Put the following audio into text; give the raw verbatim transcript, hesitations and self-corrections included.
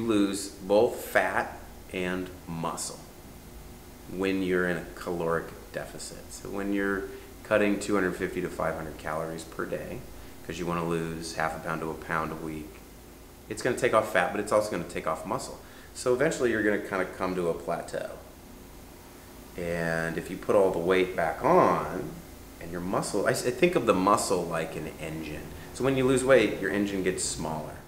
you lose both fat and muscle when you're in a caloric deficit. So when you're cutting two hundred fifty to five hundred calories per day, because you want to lose half a pound to a pound a week, it's going to take off fat, but it's also going to take off muscle. So eventually you're going to kind of come to a plateau. And if you put all the weight back on, and your muscle, I think of the muscle like an engine. So when you lose weight, your engine gets smaller.